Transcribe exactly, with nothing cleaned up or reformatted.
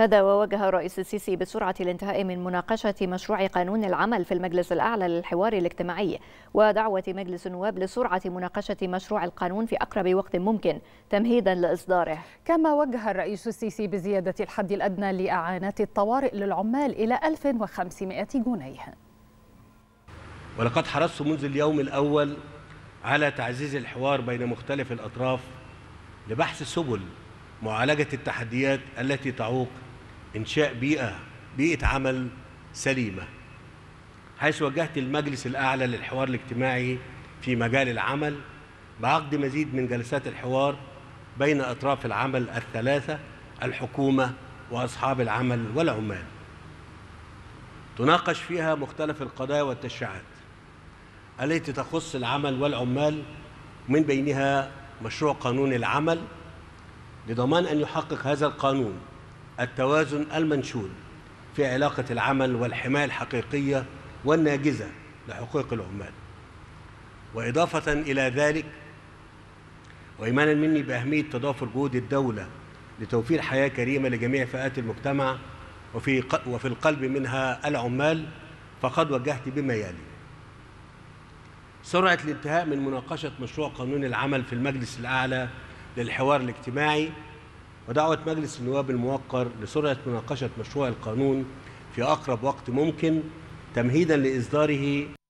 هذا ووجه الرئيس السيسي بسرعة الانتهاء من مناقشة مشروع قانون العمل في المجلس الأعلى للحوار الاجتماعي، ودعوة مجلس النواب لسرعة مناقشة مشروع القانون في أقرب وقت ممكن تمهيدا لإصداره. كما وجه الرئيس السيسي بزيادة الحد الأدنى لإعانات الطوارئ للعمال إلى ألف وخمسمائة جنيه. ولقد حرصت منذ اليوم الأول على تعزيز الحوار بين مختلف الأطراف لبحث سبل معالجة التحديات التي تعوق إنشاء بيئة بيئة عمل سليمة، حيث وجهت المجلس الأعلى للحوار الاجتماعي في مجال العمل بعقد مزيد من جلسات الحوار بين أطراف العمل الثلاثة: الحكومة وأصحاب العمل والعمال، تناقش فيها مختلف القضايا والتشريعات التي تخص العمل والعمال، من بينها مشروع قانون العمل، لضمان أن يحقق هذا القانون التوازن المنشود في علاقة العمل والحماية الحقيقية والناجزة لحقوق العمال. وإضافة إلى ذلك، وإيمانا مني بأهمية تضافر جهود الدولة لتوفير حياة كريمة لجميع فئات المجتمع وفي وفي القلب منها العمال، فقد وجهت بما يلي: سرعة الانتهاء من مناقشة مشروع قانون العمل في المجلس الأعلى للحوار الاجتماعي، ودعوة مجلس النواب الموقر لسرعة مناقشة مشروع القانون في أقرب وقت ممكن تمهيداً لإصداره